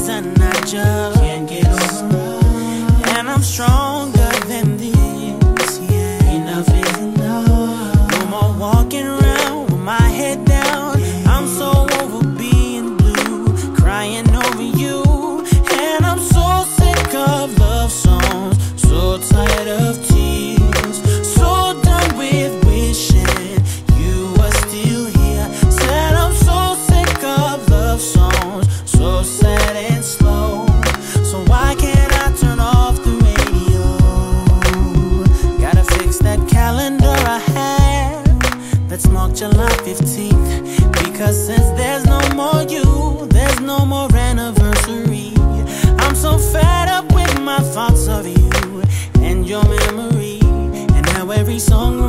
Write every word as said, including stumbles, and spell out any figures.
reason I just can't get over us. And I'm stronger than this, yeah. Enough is enough. No more walking around with my head down. I'm so over being blue, crying over you. And I'm so sick of love songs, so tired of tears, so done with wishing you were still here. Said I'm so sick of love songs, so sad and slow. So why can't I turn off the radio? Gotta fix that calendar I have that's marked July fifteenth. Because since there's no more you, there's no more anniversary. I'm so fed up with my thoughts of you and your memory, and how every song